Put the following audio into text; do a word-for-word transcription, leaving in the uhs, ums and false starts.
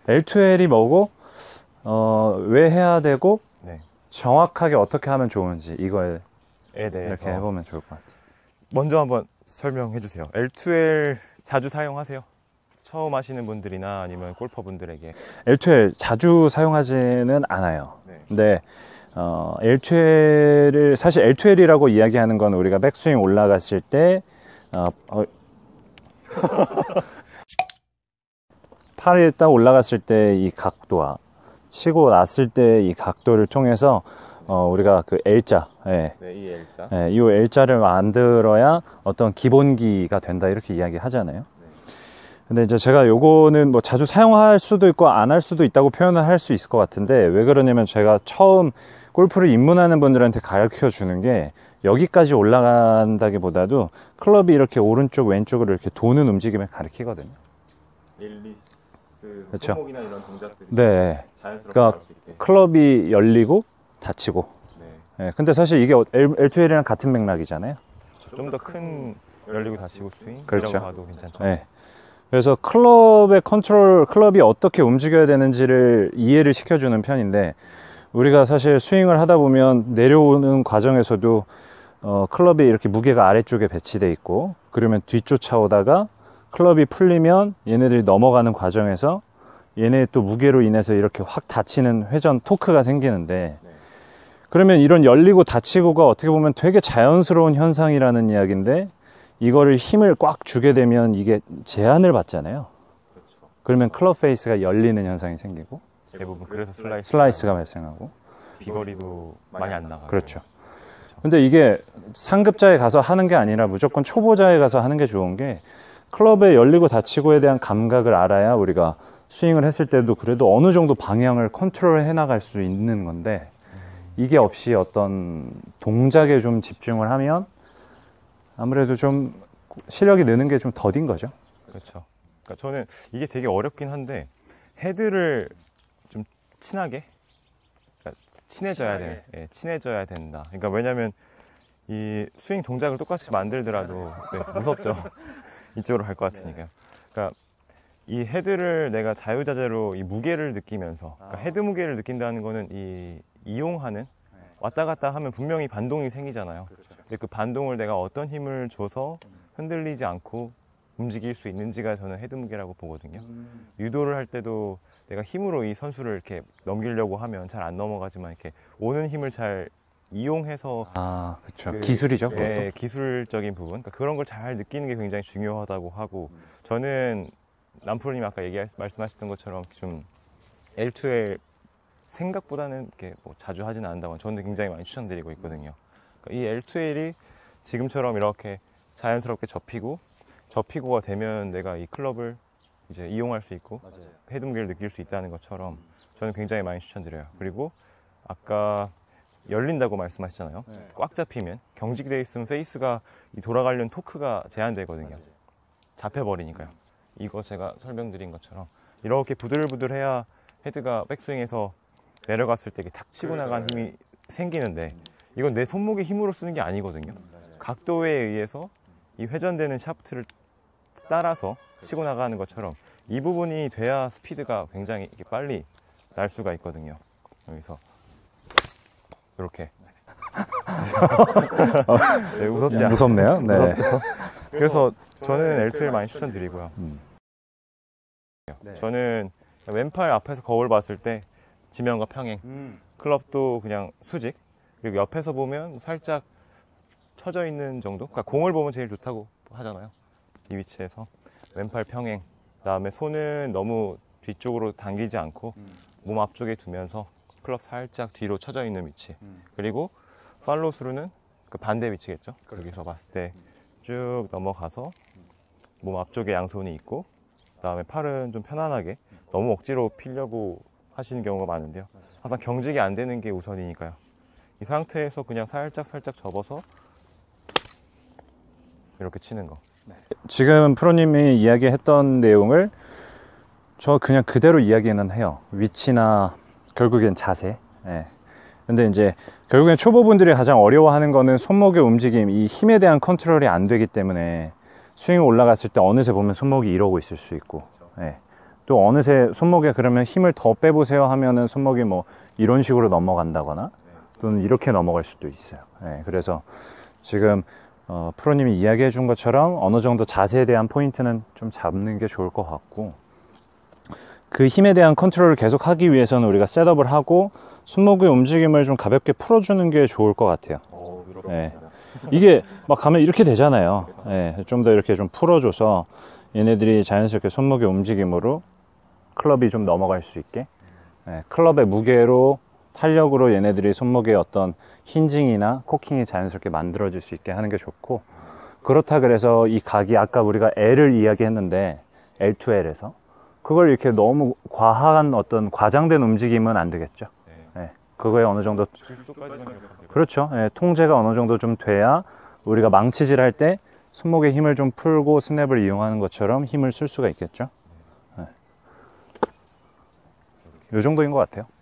엘 투 엘이 뭐고, 어, 왜 해야 되고, 네. 정확하게 어떻게 하면 좋은지, 이거에 대해서 이렇게 해보면 좋을 것 같아요. 먼저 한번 설명해 주세요. 엘 투 엘 자주 사용하세요? 처음 하시는 분들이나 아니면 골퍼분들에게. 엘 투 엘 자주 사용하지는 않아요. 네. 근데 어, 엘 투 엘을 사실 엘 투 엘이라고 이야기하는 건 우리가 백스윙 올라갔을 때 어, 어, 팔이 딱 올라갔을 때 이 각도와 치고 났을 때 이 각도를 통해서 어, 우리가 그 L자, 예. 네, 이 L자. 예, 이 L자를 만들어야 어떤 기본기가 된다 이렇게 이야기 하잖아요. 근데 이제 제가 요거는 뭐 자주 사용할 수도 있고 안 할 수도 있다고 표현을 할 수 있을 것 같은데, 왜 그러냐면 제가 처음 골프를 입문하는 분들한테 가르쳐 주는 게 여기까지 올라간다기보다도 클럽이 이렇게 오른쪽 왼쪽으로 이렇게 도는 움직임을 가르치거든요. 릴리스, 그 그렇죠. 손목이나 이런 동작들이 네. 자연스럽게 그러니까 나올 수 있게. 클럽이 열리고 닫히고. 네. 예, 근데 사실 이게 엘 투 엘이랑 같은 맥락이잖아요. 좀 더 큰 열리고 닫히고 스윙. 그렇죠. 이라고 봐도 괜찮죠. 예. 그래서 클럽의 컨트롤, 클럽이 어떻게 움직여야 되는지를 이해를 시켜주는 편인데, 우리가 사실 스윙을 하다 보면 내려오는 과정에서도 어, 클럽이 이렇게 무게가 아래쪽에 배치되어 있고, 그러면 뒤쫓아오다가 클럽이 풀리면 얘네들이 넘어가는 과정에서 얘네 또 무게로 인해서 이렇게 확 닫히는 회전 토크가 생기는데, 그러면 이런 열리고 닫히고가 어떻게 보면 되게 자연스러운 현상이라는 이야기인데, 이거를 힘을 꽉 주게 되면 이게 제한을 받잖아요. 그렇죠. 그러면 클럽 페이스가 열리는 현상이 생기고 대부분 그래서 슬라이스. 슬라이스가 발생하고. 비거리도 많이 안 나가요. 그렇죠. 근데 이게 상급자에 가서 하는 게 아니라 무조건 초보자에 가서 하는 게 좋은 게, 클럽의 열리고 닫히고에 대한 감각을 알아야 우리가 스윙을 했을 때도 그래도 어느 정도 방향을 컨트롤 해 나갈 수 있는 건데, 이게 없이 어떤 동작에 좀 집중을 하면 아무래도 좀 실력이 느는 게 좀 더딘 거죠. 그렇죠. 그러니까 저는 이게 되게 어렵긴 한데, 헤드를 좀 친하게, 그러니까 친해져야 돼. 예, 친해져야 된다. 그러니까 왜냐면 이 스윙 동작을 똑같이 만들더라도 네, 무섭죠. 이쪽으로 갈 것 같으니까요. 그러니까 이 헤드를 내가 자유자재로 이 무게를 느끼면서, 그러니까 헤드 무게를 느낀다는 거는 이 이용하는, 왔다 갔다 하면 분명히 반동이 생기잖아요. 근데 그 반동을 내가 어떤 힘을 줘서 흔들리지 않고 움직일 수 있는지가 저는 헤드 무게라고 보거든요. 유도를 할 때도 내가 힘으로 이 선수를 이렇게 넘기려고 하면 잘 안 넘어가지만, 이렇게 오는 힘을 잘 이용해서. 아, 그렇죠. 그, 기술이죠. 그것도. 예, 기술적인 부분. 그러니까 그런 걸 잘 느끼는 게 굉장히 중요하다고 하고, 저는 남프로님 아까 얘기 말씀하셨던 것처럼 좀 엘 투 엘 생각보다는 이렇게 뭐 자주 하지는 않는다고 저는 굉장히 많이 추천드리고 있거든요. 그러니까 이 엘 투 엘이 지금처럼 이렇게 자연스럽게 접히고, 접히고가 되면 내가 이 클럽을 이제 이용할 수 있고, 맞아요. 헤드 무게를 느낄 수 있다는 것처럼 저는 굉장히 많이 추천드려요. 그리고 아까 열린다고 말씀하셨잖아요. 네. 꽉 잡히면, 경직되어 있으면 페이스가 이 돌아가려는 토크가 제한되거든요. 맞아요. 잡혀버리니까요. 이거 제가 설명드린 것처럼 이렇게 부들부들해야 헤드가 백스윙에서 내려갔을 때 탁 치고 그렇죠. 나간 힘이 생기는데, 이건 내 손목의 힘으로 쓰는 게 아니거든요. 맞아요. 각도에 의해서 이 회전되는 샤프트를 따라서 치고 나가는 것처럼 이 부분이 돼야 스피드가 굉장히 이렇게 빨리 날 수가 있거든요. 여기서 이렇게. 네, 무섭지 않아요? 무섭네요. 네. 무섭죠. 그래서 저는 엘 투 엘 많이 추천드리고요. 음. 저는 왼팔 앞에서 거울 봤을 때 지면과 평행, 음. 클럽도 그냥 수직, 그리고 옆에서 보면 살짝 처져 있는 정도. 그러니까 공을 보면 제일 좋다고 하잖아요. 이 위치에서 왼팔 평행, 그다음에 손은 너무 뒤쪽으로 당기지 않고 음. 몸 앞쪽에 두면서 클럽 살짝 뒤로 처져 있는 위치. 음. 그리고 팔로우 스루는 그 반대 위치겠죠. 그렇죠. 여기서 봤을 때 쭉 넘어가서 몸 앞쪽에 양손이 있고, 그다음에 팔은 좀 편안하게, 너무 억지로 피려고 하시는 경우가 많은데요. 항상 경직이 안 되는 게 우선이니까요. 이 상태에서 그냥 살짝 살짝 접어서 이렇게 치는 거. 지금 프로님이 이야기했던 내용을 저 그냥 그대로 이야기는 해요. 위치나 결국엔 자세. 예. 근데 이제 결국엔 초보분들이 가장 어려워하는 거는 손목의 움직임, 이 힘에 대한 컨트롤이 안 되기 때문에 스윙이 올라갔을 때 어느새 보면 손목이 이러고 있을 수 있고, 예. 또 어느새 손목에 그러면 힘을 더 빼보세요 하면은 손목이 뭐 이런 식으로 넘어간다거나 또는 이렇게 넘어갈 수도 있어요. 네, 그래서 지금 어, 프로님이 이야기해 준 것처럼 어느 정도 자세에 대한 포인트는 좀 잡는 게 좋을 것 같고, 그 힘에 대한 컨트롤을 계속 하기 위해서는 우리가 셋업을 하고 손목의 움직임을 좀 가볍게 풀어주는 게 좋을 것 같아요. 오, 네. 이게 막 가면 이렇게 되잖아요. 네, 좀 더 이렇게 좀 풀어줘서 얘네들이 자연스럽게 손목의 움직임으로 클럽이 좀 넘어갈 수 있게, 네, 클럽의 무게로 탄력으로 얘네들이 손목에 어떤 힌징이나 코킹이 자연스럽게 만들어질 수 있게 하는 게 좋고, 그렇다 그래서 이 각이 아까 우리가 L을 이야기했는데 엘 투 엘에서 그걸 이렇게 너무 과한 어떤 과장된 움직임은 안 되겠죠. 네. 네, 그거에 어느 정도 주스도까지만 기억하세요. 그렇죠. 예, 통제가 어느 정도 좀 돼야 우리가 망치질 할 때 손목에 힘을 좀 풀고 스냅을 이용하는 것처럼 힘을 쓸 수가 있겠죠. 예. 이 정도인 것 같아요.